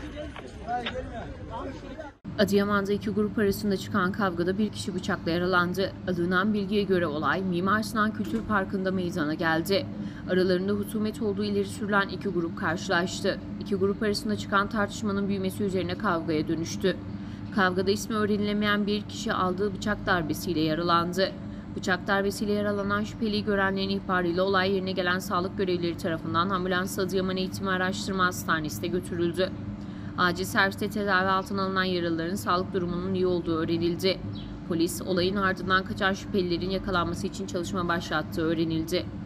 Adıyaman'da iki grup arasında çıkan kavgada bir kişi bıçakla yaralandı. Alınan bilgiye göre olay Mimar Sinan Kültür Parkı'nda meydana geldi. Aralarında husumet olduğu ileri sürülen iki grup karşılaştı. İki grup arasında çıkan tartışmanın büyümesi üzerine kavgaya dönüştü. Kavgada ismi öğrenilemeyen bir kişi aldığı bıçak darbesiyle yaralandı. Bıçak darbesiyle yaralanan şüpheliyi görenlerin ihbarıyla olay yerine gelen sağlık görevlileri tarafından ambulansla Adıyaman Eğitim ve Araştırma Hastanesi'ne götürüldü. Acil serviste tedavi altına alınan yaralıların sağlık durumunun iyi olduğu öğrenildi. Polis olayın ardından kaçan şüphelilerin yakalanması için çalışma başlattığı öğrenildi.